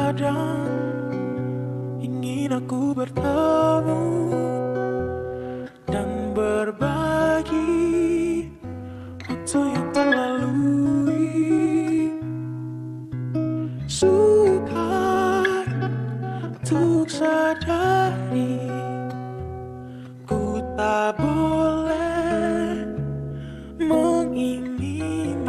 Kadang ingin aku bertemu dan berbagi waktu yang terlalui. Sukar untuk sadari ku tak boleh mengingini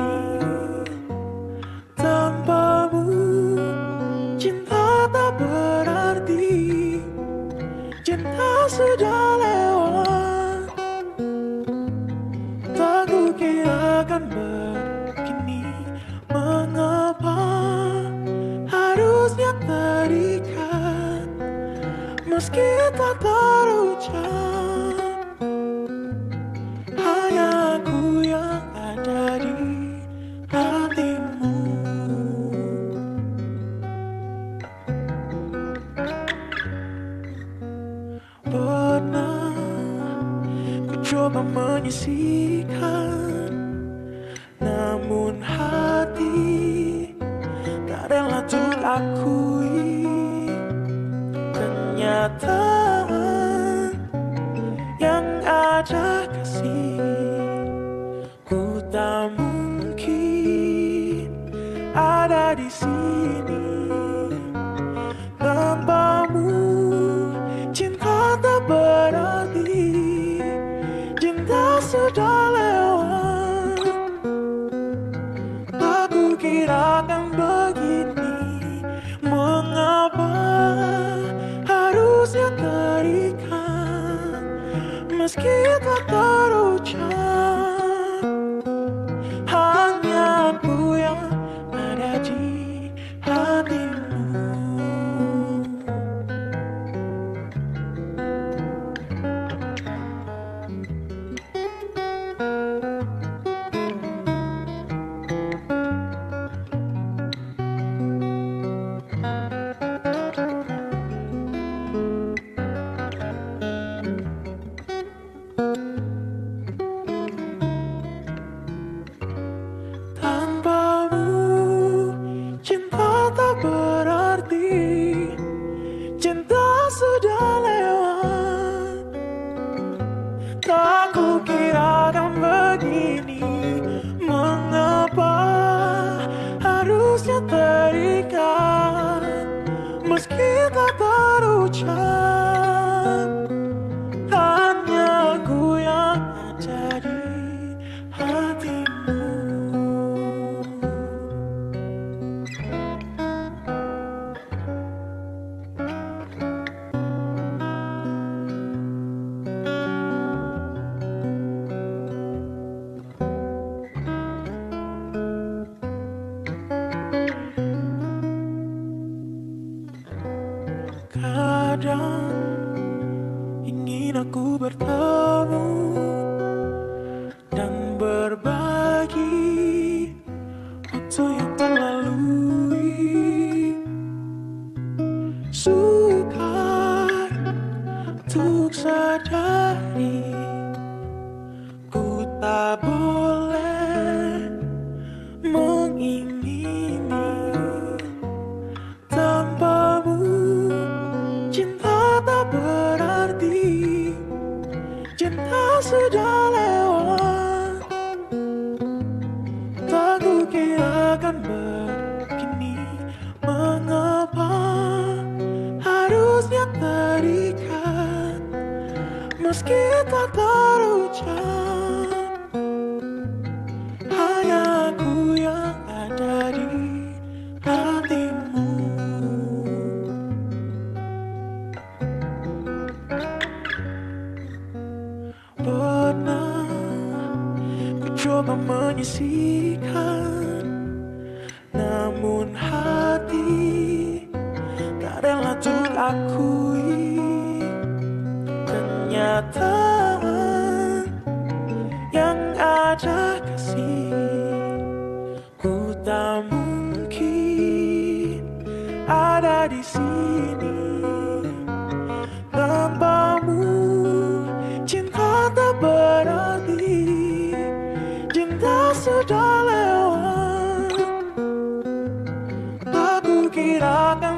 tanpamu. Cinta tak berarti, cinta sudah lewat. Tak kukira akan begini. Mengapa harusnya terikat meski tak terucap? Hanya aku yang ada di hatimu. Pernah ku coba menyisihkan, namun hati tak rela untuk akui kenyataan yang ada kasih. Ku tak mungkin ada di sini tanpamu. Cinta tak berarti, cinta sudah lewat. Tak kukira akan begini. Mengapa harusnya terikat meski tak terucap? Hanya aku yang ada di hatimu. Cinta tak berarti, cinta sudah lewat. Tak kukira akan begini. Mengapa harusnya terikat meski tak terucap? Hanya aku yang ada di hatimu. Kadang ingin aku bertemu dan berbagi waktu yang terlalui. Sukar untuk sadari ku tak boleh mengingini tanpamu. Cinta tak berarti, cinta sudah lewat. Tak kukira akan begini. Mengapa harusnya terikat meski tak terucap? Hanya aku yang ada di hatimu. Pernah ku coba menyisihkan, namun hati tak rela untuk akui kenyataan yang ada kasih. Ku tak mungkin ada di sini tanpamu. Cinta tak berarti, cinta sudah lewat. Tak kukira akan